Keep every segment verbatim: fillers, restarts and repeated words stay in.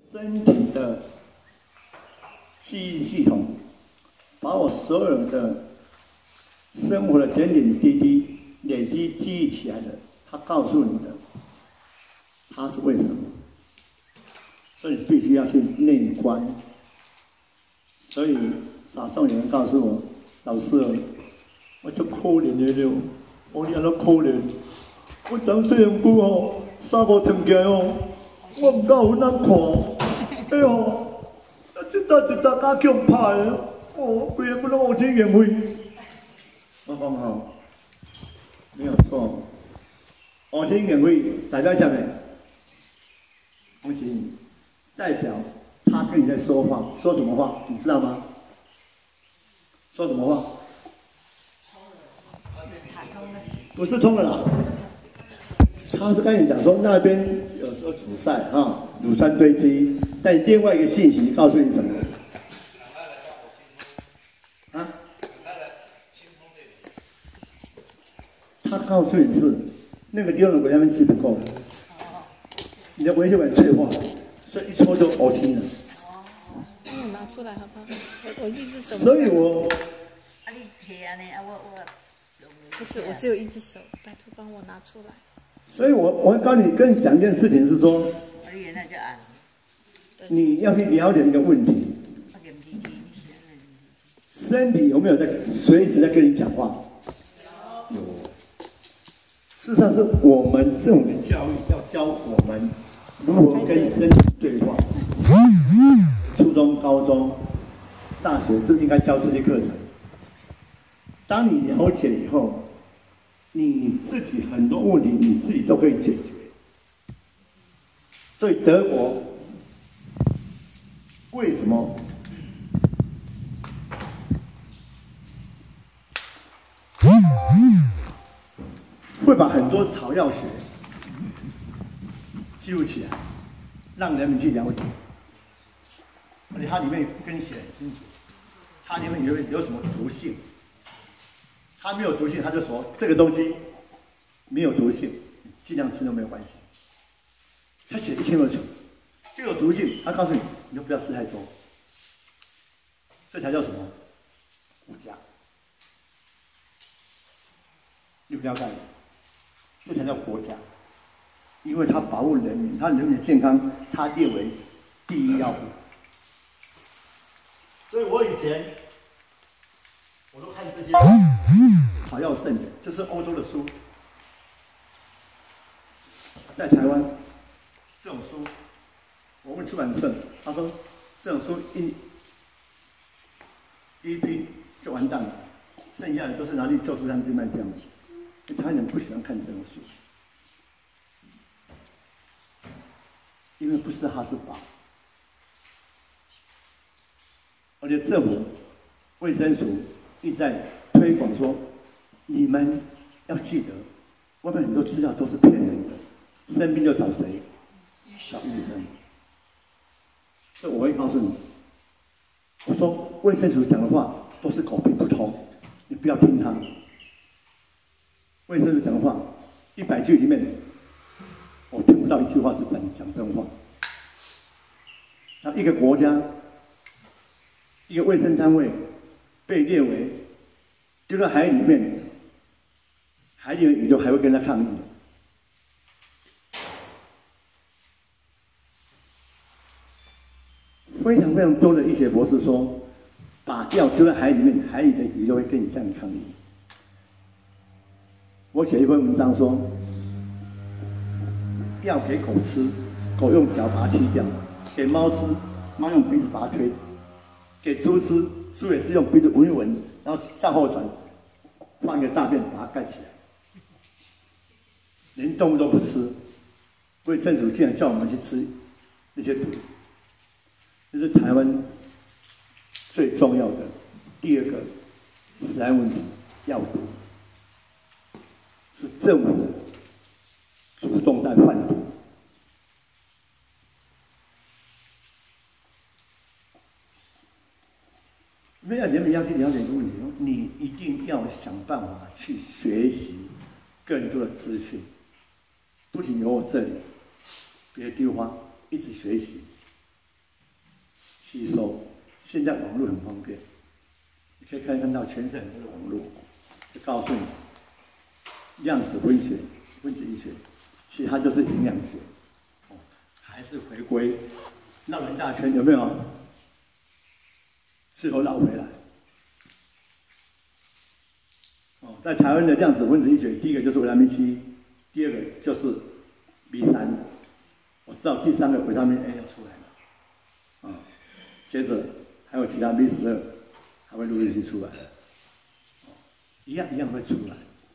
身体的记忆系统，把我所有的生活的点点滴滴累积记忆起来的，他告诉你的，他是为什么？所以你必须要去内观。所以早上有人告诉我，老师啊，我就可怜的了，我念到可怜，我长虽然久哦，三五天起来哦，我唔敢有人看。 哎呦，这搭一搭加强拍的，哦，规个不能往前延会。我讲吼，没有错，往前延会代表什么？恭喜你，代表他跟你在说话，说什么话？你知道吗？说什么话？不是通了啦，他是跟你讲说那边有时候阻塞啊。 乳酸堆积，但另外一个信息告诉你什么？啊？他告诉你是那个地方的维他命 C 不够，你的微血管脆化，所以一搓就呕青了。 哦，那我拿出来好不好？我我一只手。 所以我。 啊，你提安尼啊，我我。 不是，我只有一只手，拜托帮我拿出来。 所以我我跟你跟你讲一件事情是说。 你要去了解一个问题，身体有没有在随时在跟你讲话？有。事实上是我们这种的教育要教我们如何跟身体对话。初中、高中、大学是不是应该教这些课程？当你了解以后，你自己很多问题你自己都可以解决。对德国。 为什么会把很多草药学记录起来，让人们去了解？而且它里面跟你写很清楚，它里面有有什么毒性，它没有毒性，他就说这个东西没有毒性，尽量吃都没有关系。他写得一清二楚，就有毒性，他告诉你。 你就不要吃太多，这才叫什么？国家，你不要干，这才叫国家，因为它保护人民，它人民的健康，它列为第一要务。所以我以前我都看这些草药圣人，就是欧洲的书，在台湾这种书。 我问出版社，他说这种书一一批就完蛋了，剩下的都是拿去旧书摊去卖掉了。因为台湾人不喜欢看这种书，因为不是哈斯堡，而且政府卫生署一直在推广说，你们要记得，外面很多资料都是骗人的，生病就找谁？找医生。 所以我会告诉你，我说卫生署讲的话都是狗屁不通，你不要听他。卫生署讲的话，一百句里面，我听不到一句话是讲讲真话。那一个国家，一个卫生单位被列为丢在海里面，海里的鱼就还会跟他抗议。 非常非常多的医学博士说，把药丢在海里面，海里的鱼都会跟你向你抗议。我写一篇文章说，药给狗吃，狗用脚把它踢掉；给猫吃，猫用鼻子把它推；给猪吃，猪也是用鼻子闻一闻，然后向后转，放一个大便把它盖起来。连动物都不吃，卫生署竟然叫我们去吃那些毒。 这是台湾最重要的第二个食安问题，药毒是政府主动在贩毒。没有，你们要去了解一个问题，你一定要想办法去学习更多的资讯，不仅有我这里，别的地方一直学习。 吸收。现在网络很方便，你可以看看到全省很多的网络，就告诉你量子分学、分子医学，其实它就是营养学，哦，还是回归绕了一大圈，有没有？最后绕回来。哦，在台湾的量子分子医学，第一个就是维他命 C， 第二个就是 B 三，我知道第三个维他命 A 要出来了，啊，接着还有其他 B 十二还会陆陆续续出来的，哦，一样一样会出来。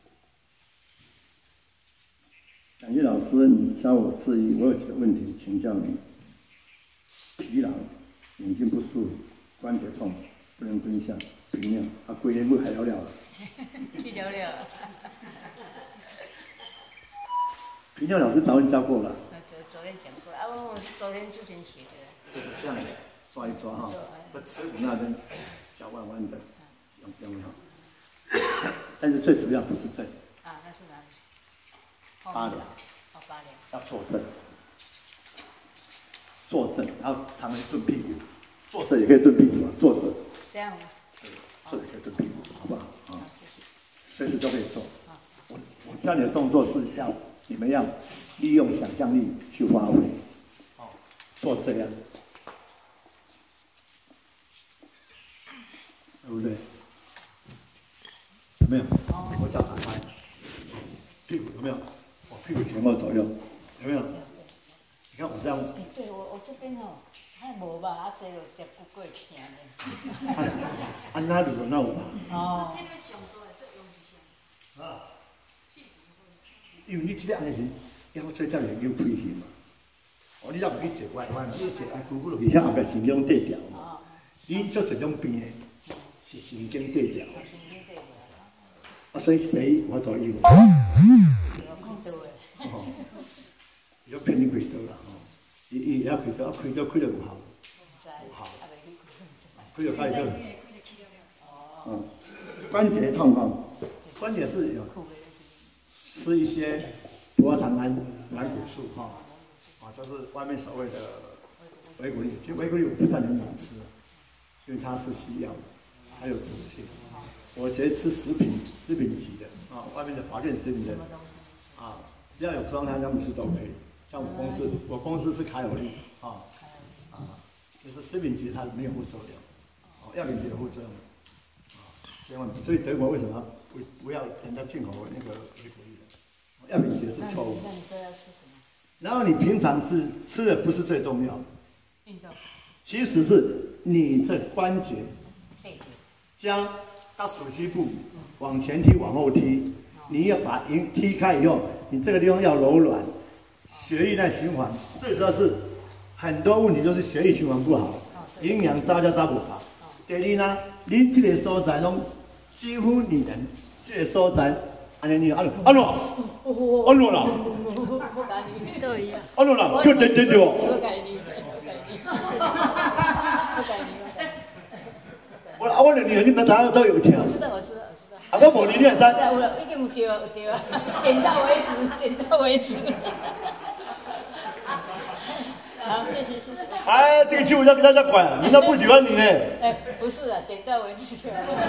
感谢老师，你教我质疑，我有几个问题请教你。疲劳、眼睛不舒服、关节痛，不能蹲下、频尿，啊，规天不还聊聊了？ 去聊聊。 频尿老师早就教过了。 昨昨天讲过，啊，我昨天之前写的。 就是这样抓一抓哈，不耻骨那边小弯弯的，用用用。但是最主要不是这里。 啊，那是哪里？ 八两。 哦，八两。 要坐正。坐正，然后常常顿屁股，坐着也可以顿屁股啊，坐着。 这样吗？ 对，坐着可以顿屁股，好不好？啊，随时都可以做。我我教你的动作是要你们要利用想象力去发挥。哦，做这样，对不对？有没有？我脚打开，屁股有没有？我屁股前后左右，有没有？你看我这样。 对我我这边哦，还无吧，啊，坐落只骨过疼咧。 安那如果那有吧？ 哦。 是这个上大的作用是啥？ 啊。因为你这个安尼是，腰椎才会扭开去嘛。哦，你才唔去坐歪歪，你坐爱咕咕落去，遐后壁神经对调嘛。你做这种病的，是神经对调。 神经对调。 啊，所以谁我都有。 有看到诶。 哦。要骗你开刀啦吼，伊伊也开刀，啊开刀开得有效，有效，开得开刀。嗯，关节痛痛，关节是有吃一些葡萄糖胺蓝骨素哈，啊就是外面所谓的维骨力，其实维骨力我不赞成你们吃，因为它是西药，还有毒性。我觉得吃食品食品级的啊，外面的保健食品的啊，只要有葡萄糖蓝骨素都可以。像我公司，我公司是卡有利啊啊，就是食品级它没有副作用，哦，药品级有副作用，啊，千万，所以德国为什么不不要人家进口那个维骨力的？药品级是错误。 那你说要吃什么？ 然后你平常是吃的不是最重要的， 运动。 其实是你这关节，将它属膝部往前踢往后踢，你要把营踢开以后，你这个地方要柔软。血液在循环，最主要是很多问题都是血液循环不好，营养扎加扎不好。第二呢，你这个所在拢几乎你人这个所在，安尼你安安怎？安怎啦？ 都一样。 安怎啦？叫点点对哦。 我改你，我改你，我改你，我改你。 我啊，我两年你们台都有听。 我知道，我知道，我知道。 啊，我无你你也知。 有了，已经有对啊，有对啊，点到为止，点到为止。好，谢谢谢谢。 哎，这个气氛要跟大家管，人家不喜欢你呢。 哎，不是啊，点到为止。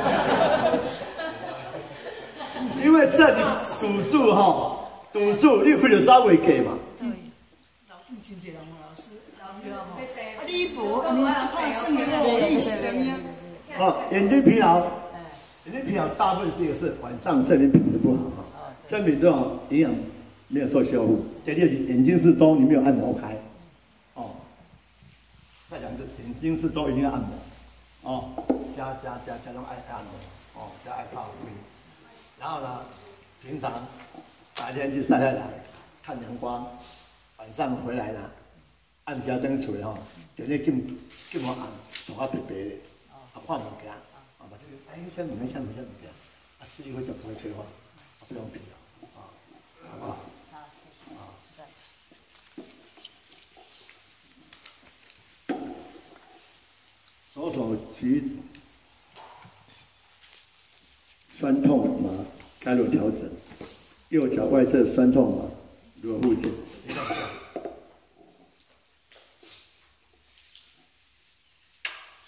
因为这里堵住哈，堵住，你开就走袂过嘛。 对，老定真济人问老师，老师啊，啊你无安尼怕算的无力是怎样？ 哦，眼睛疲劳，眼睛疲劳大部分第一个是晚上睡眠品质不好哈，睡眠这种营养没有做修复。第二是眼睛四周你没有按摩开，哦，再讲一次，眼睛四周一定要按摩，哦，加加加加上爱按摩，哦，加爱泡温，然后呢，平常白天去晒太阳，看阳光，晚上回来呢，按下灯水吼，就咧进进我按，从啊白白的。啊，看物件，啊，把这个，哎，像物件，像物件物件，啊，视力会就不会退化，啊，不用疲劳，啊，好不好？ 好，谢谢。啊，知道。 左手举酸痛麻该如何调整？右脚外侧酸痛麻如何复健？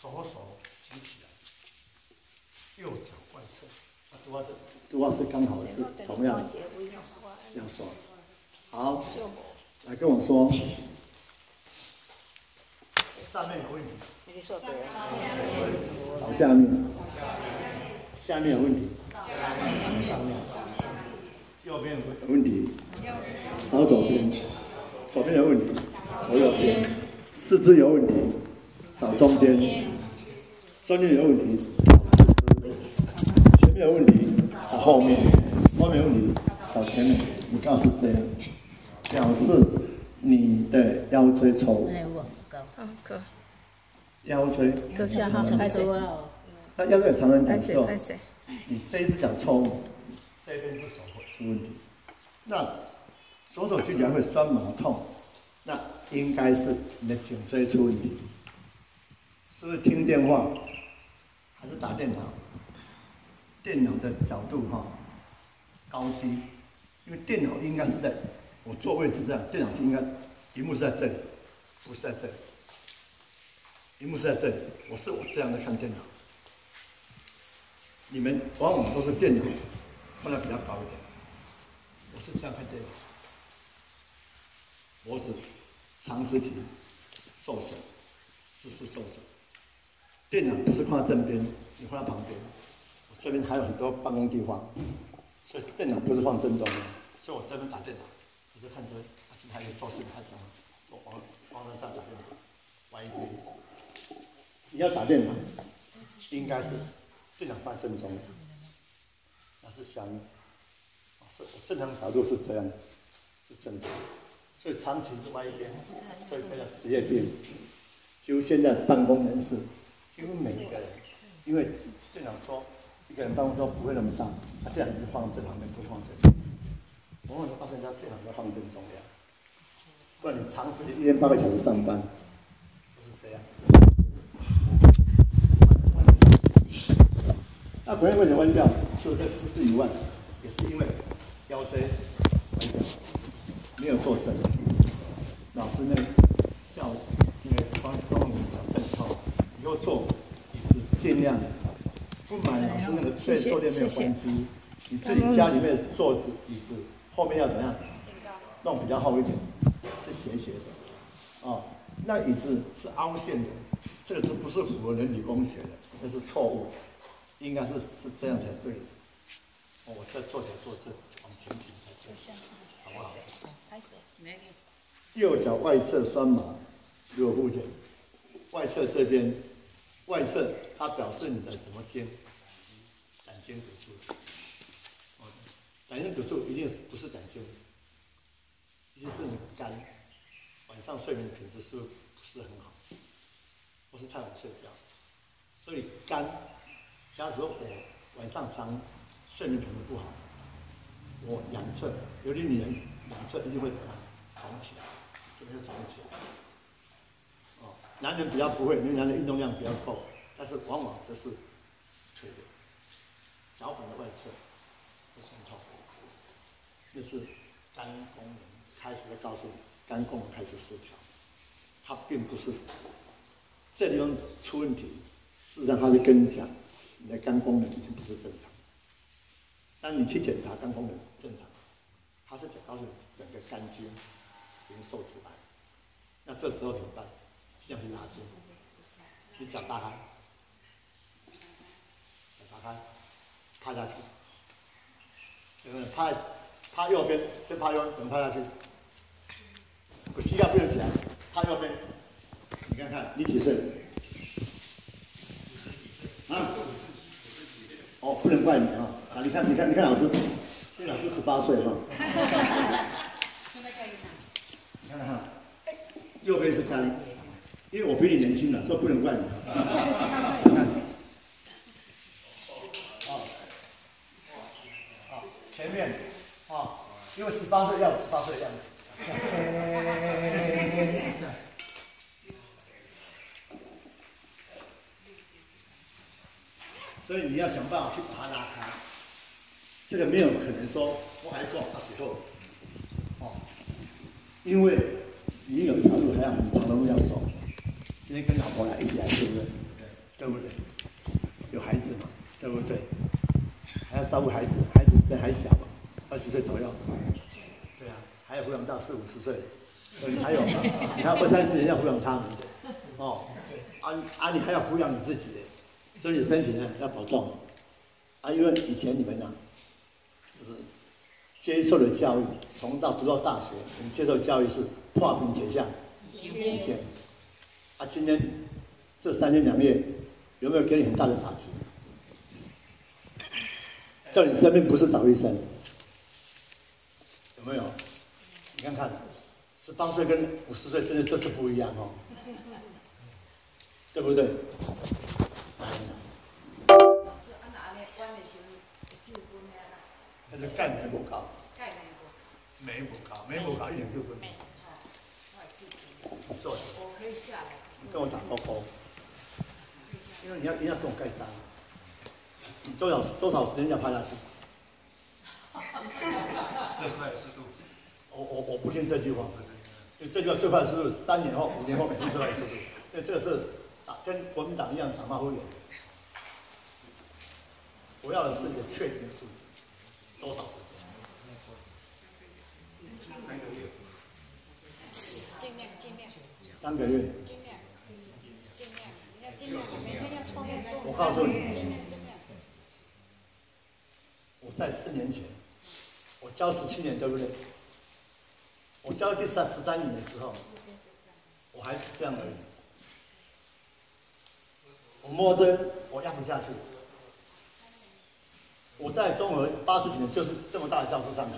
左手举起来，右脚外侧。啊，拄啊这拄啊是刚好是同样这样刷。好，来跟我说，上面有问题。找下面，下面有问题。上面，右边有问题。找左边，左边有问题。找右边，四肢有问题。找中间，中间有问题。前面有问题，找后面；后面有问题，找前面。你告诉这样，表示你的腰椎抽误。 好，可。 腰椎。 可下哈，开始。 那腰椎常人讲说， 开始。 你这一只脚抽误，这边是手出问题。那左手举起来会酸麻痛，那应该是你的颈椎出问题。是不是听电话，还是打电脑？电脑的角度哈，高低，因为电脑应该是在我坐位置这样，电脑是应该，荧幕是在这里，不是在这里，荧幕是在这里，我是我这样在看电脑。你们往往都是电脑放在比较高一点，我是这样看电脑，脖子长时期受损，姿势受损。电脑不是放在正边，你放在旁边。我这边还有很多办公地方，所以电脑不是放正中央。所以我这边打电脑，我就看这边，而且还有做事还怎么，我往往上打电脑，歪一边。你要打电脑，应该是电脑放在正中央，那是相应。是正常的角度是这样，是正常。所以长期是歪一边，所以这叫职业病。几乎现在办公人士。几乎每一个人，因为电脑桌一个人办公桌不会那么大，他电脑就放最旁边，不放最里。我们告诉人家电脑要放正中央，不然你长时间一天八个小时上班，都是这样。那腿为什么弯掉？除了这姿势以外，也是因为腰椎弯掉，没有坐正。老师那笑，因为帮帮你讲正套。以后坐椅子尽量不买老师那个对坐垫没有关系，你自己家里面坐子椅子后面要怎样弄比较厚一点，是斜斜的，哦，那椅子是凹陷的，这个是不是符合人体工学的？这是错误，应该是是这样才对的。哦，我这坐脚坐这往前倾才对，好不好？右脚外侧酸麻，如果附件，外侧这边。外侧它表示你的什么肩？胆经堵住。哦，胆经堵住一定不是胆经，一定是你肝。晚上睡眠品质是不是不是很好，或是太晚睡觉，所以肝，假如我晚上常睡眠品质不好，我两侧，尤其女人两侧一定会怎样肿起来，这边就肿起来。男人比较不会，因为男人运动量比较够，但是往往这是腿的脚板的外侧会酸痛，这是肝功能开始在告诉你，肝功能开始失调，它并不是这地方出问题，事实上他就跟你讲，你的肝功能已经不是正常，当你去检查肝功能正常，他是讲告诉你整个肝经已经受阻碍，那这时候怎么办？这样去拉筋，你脚打开，脚打开，趴下去，这个趴趴右边，先趴右边，怎么趴下去？我膝盖不用起来，趴右边，你看看，你几岁？啊？哦，不能怪你啊！啊，你看，你看，你看老师，这老师十八岁哈。你看看，右边是肝。因为我比你年轻了，所以不能怪你。哦，哦，前面，哦，因为十八岁要有十八岁的样子。这样。所以你要想办法去把它拉开。这个没有可能说我还做到时候，哦，因为你有一条路还有很长的路要走。今天跟老婆来一起来，对不对？ 对不对？有孩子嘛，对不对？还要照顾孩子，孩子现在还小嘛，二十岁左右，对啊，还要抚养到四五十岁，所以你还有，你还有二三十年要抚养他们的，哦，啊啊，你还要抚养你自己的，所以你身体呢要保重，啊，因为以前你们啊，是接受的教育，从到读到大学，你接受教育是破冰前向，一线，啊，今天这三天两夜有没有给你很大的打击？叫你生病不是找医生，有没有？你看看，十八岁跟五十岁真的就是不一样哦，对不对？那就钙镁不高，镁不高，镁不高一点就分。坐，你跟我打勾勾，因为你要一定要跟我盖章。你多少多少时间要趴下去？ 最快的速度。 我我我不信这句话，因为这句话最快的速度，三年后、五年后每天最快的速度，因为这个是打跟国民党一样打马虎眼。我要的是一个确定的数字，多少时间？ 三个月。 尽量尽量。 三个月。 尽量尽量，要尽量，每天要创作。 我告诉你。 尽量尽量。 我在四年前，我教十七年，对不对？我教第三十三年的时候，我还是这样而已。我摸针，我压不下去。我在中和八十几年，就是这么大的教室上课。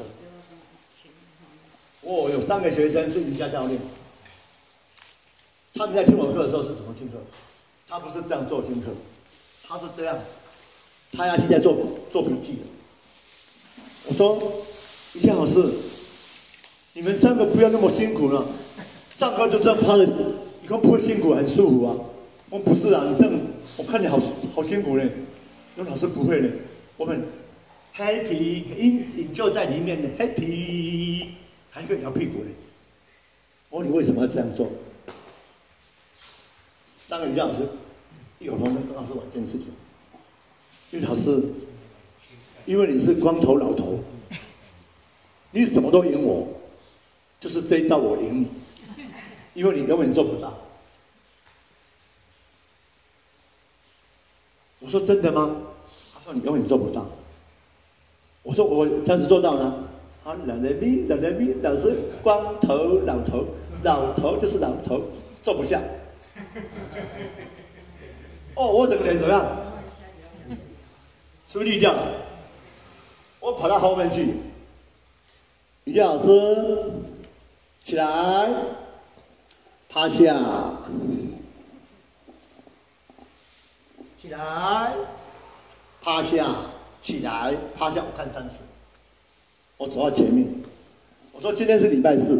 我有三个学生是瑜伽教练，他们在听我课的时候是怎么听课？他不是这样做听课，他是这样，他要去在做做笔记的。我说，瑜伽老师，你们三个不要那么辛苦了，上课就这样趴着，你看不会辛苦，很舒服啊。我说不是啊，你这样，我看你好好辛苦嘞。有老师不会嘞，我们 happy 因就在里面的 happy， 还可以摇屁股嘞。我说你为什么要这样做？三个瑜伽老师异口同声告诉我一件事情，因为老师。因为你是光头老头，你什么都赢我，就是这一招我赢你，因为你永远做不到。我说真的吗？他说你永远做不到。我说我这样子做到了。啊，老人咪，老人咪，老师光头老头，老头就是老头，做不下。哦，我整个人怎么样？是不是绿掉了？我跑到后面去，瑜伽老师起来，趴下，起来，趴下，起来，趴下。我看三次，我走到前面，我说今天是礼拜四，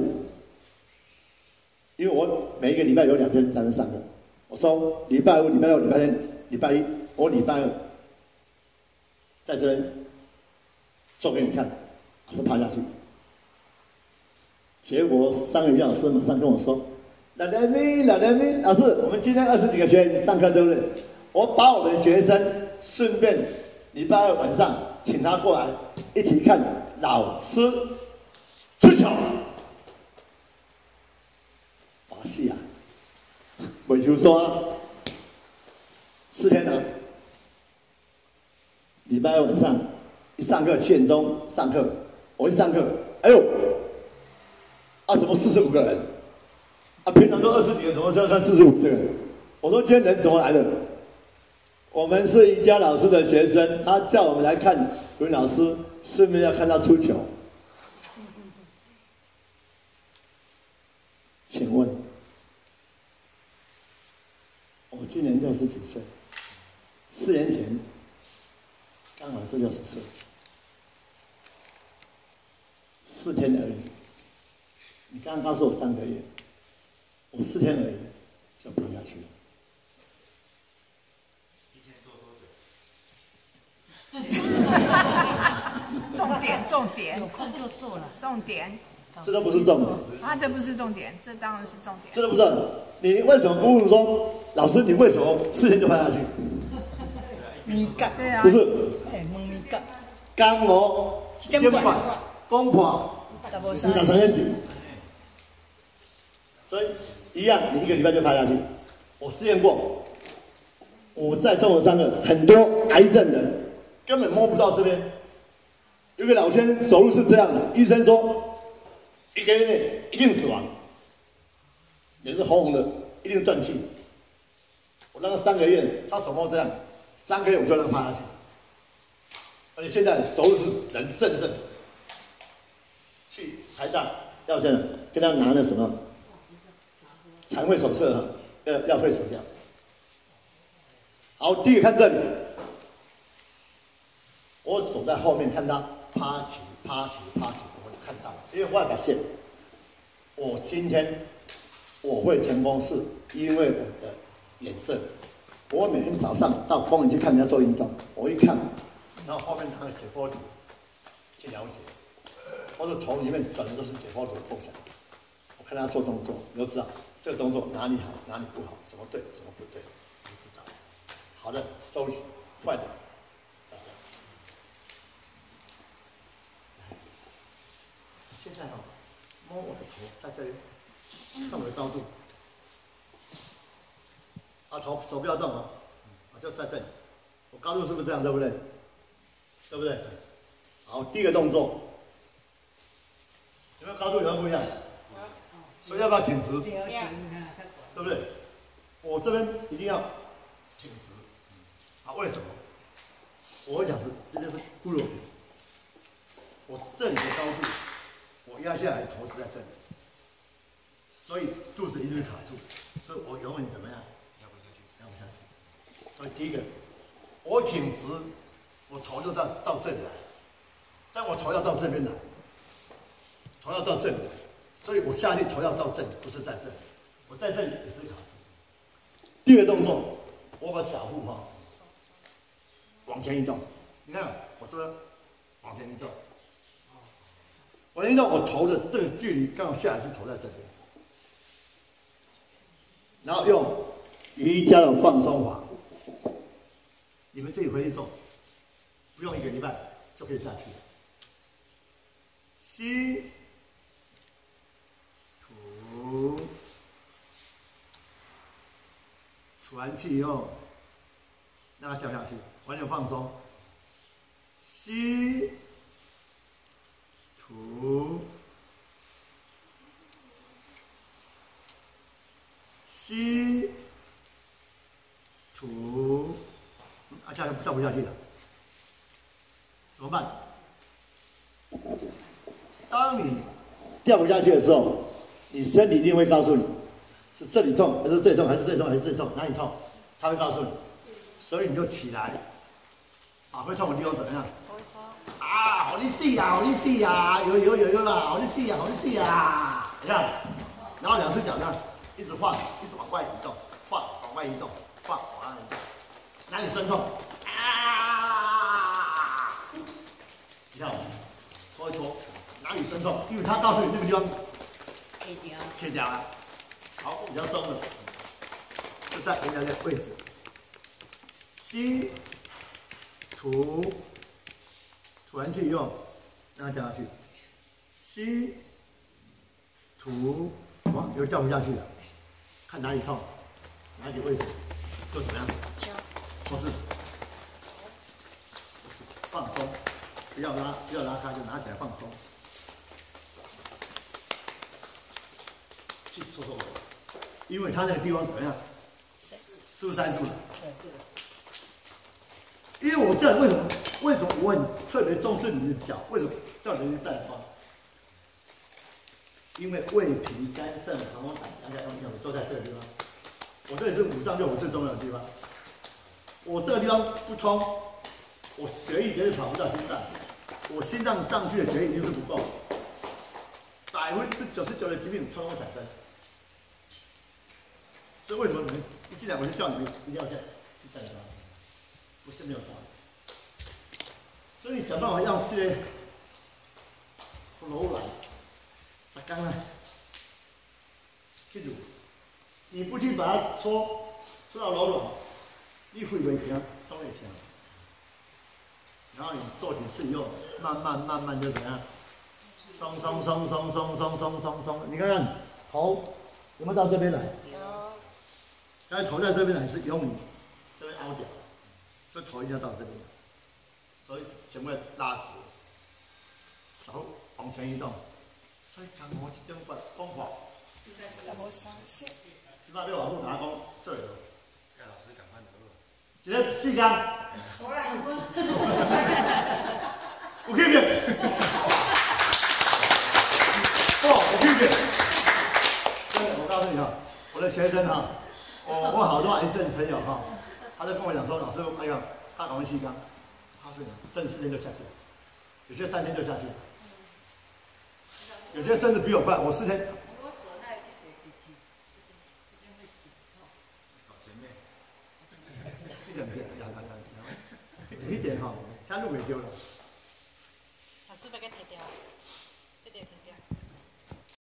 因为我每一个礼拜有两天才能上课。我说礼拜五、礼拜六、礼拜天、礼拜一，我礼拜二在这边。做给你看，我说趴下去。结果三个瑜伽老师马上跟我说：“老人咪，老人咪，老师，我们今天二十几个学员上课，对不对？我把我们的学生顺便礼拜二晚上请他过来一起看老师出球。把戏啊，委屈说四天了，礼拜二晚上。”一上课七点钟上课，我一上课，哎呦，啊怎么四十五个人？啊平常都二十几个，怎么就算四十五个人？我说今天人怎么来的？我们是瑜伽老师的学生，他叫我们来看文老师，顺便要看他出球。请问，我今年六十几岁，四年前刚好是六十岁。四天而已，你刚刚告诉我三个月，我四天而已就趴下去了。 一天做多久？ 重点，重点， 有空就做了。 重点， 这都不是重点。 啊，这不是重点，这当然是重点。 这都不是。你为什么不问说老师，你为什么事先就拍下去？ 面角对啊， 不是， 哎，问面角， 刚我肩膀公婆， 大无你打三三千几，所以一样，你一个礼拜就拍下去。我试验过，我在综合上课，很多癌症人根本摸不到这边。有个老先生走路是这样的，医生说一个月内一定死亡，也是红红的，一定断气。我让他三个月，他手摸这样，三个月我就让他趴下去。而且现在走路是人正正，去台大要这样跟他拿了什么肠胃手册，要要会手掉。好，第一个看这里，我走在后面看他趴起趴起趴起，我就看到了，因为我发现我今天我会成功，是因为我的眼色。我每天早上到公园去看人家做运动，我一看，然后后面拿个解剖图去了解，或者头里面转的都是解剖图构想。我看他做动作，我就知道这个动作哪里好，哪里不好，什么对，什么不对，你知道。好的，收拾，坏的，再见。现在哦，摸我的头在这里，看我的高度。啊，头手不要动哦，啊，就在这里。我高度是不是这样？对不对？对不对？好，第一个动作，有没有高度？有没有不一样？所以要不要挺直？对不对？我这边一定要挺直。啊，为什么？我会讲是，这就是骷髅体。我这里的高度，我压下来，头是在这里，所以肚子一定会卡住，所以我永远怎么样？压不下去。所以第一个，我挺直，我头就到到这里来，但我头要到这边来，头要到这里来，所以我下去头要到这里，不是在这里，我在这里也是卡住。第二个动作，我把小腹哈往前移动，你看我这边往前移动，往前移动，我头的这个距离刚好下来是头在这边，然后用瑜伽的放松法，你们自己回去做，不用一个礼拜就可以下去了。吸，吐，吐完气以后，让它掉下去，完全放松。吸，吐，吸。吐，啊，下去掉不下去了，怎么办？当你掉不下去的时候，你身体一定会告诉你，是这里痛，还是这里痛，还是这里痛，还是这里痛，哪里痛？它会告诉你，所以你就起来，啊，会痛的地方怎么样？搓一搓。啊，好力气呀，好力气呀，有有有有啦，好力气呀，好力气呀，你看，然后两只脚这样一直晃，一直往外移动，晃，往外移动。放，哪里酸痛？啊！你看，搓一搓，哪里酸痛？因为他告诉你那个地方可以掉，可以掉了。好，比较重的，就在人家的位置。吸，吐，吐完气以后，让它掉下去。吸，吐，哇，又掉不下去了。看哪里痛，哪里位置。就怎么样？不是，不是放松，不要拉，不要拉开，就拿起来放松。去搓搓，因为它那个地方怎么样？是不是塞住了？因为我这样为什么？为什么我很特别重视你的脚？为什么叫人家带方？因为胃脾肝肾膀胱胆两条要都在这个地方。我这里是五脏六腑最重要的地方，我这个地方不通，我血液绝对跑不到心脏，我心脏上去的血液一定是不够，百分之九十九的疾病通通产生。所以为什么你们一进来我就叫你们一定要这样去站它，不是没有道理。所以你想办法让这些柔软，把刚刚记住。你不去把它搓， 不到柔软，你会不会听？都会听。然后你做几次以后，慢慢慢慢就怎样？松松松松松松松松松，你看看头有没有到这边来？有。但是头在这边来是用你这边凹掉，所以头一定要到这边。所以全部拉直，手往前移动。所以刚我这种法方法， 怎么三线？ 起码你往后打工做得到。 盖老师赶快拿入。 一个四天。好啦。有去没？哦，有去没？真的，我告诉你哈，我的学生哈，我我好多癌症朋友哈，他就跟我讲说，老师，哎呀，他赶快吸肛，他说剩四天就下去了，有些三天就下去了。有些甚至比我快，我四天。 我走那这个鼻涕，这边会紧痛。 找前面。 一点点，呀呀呀，有一点哈，他路给丢了。 老师把它贴掉，这点贴掉。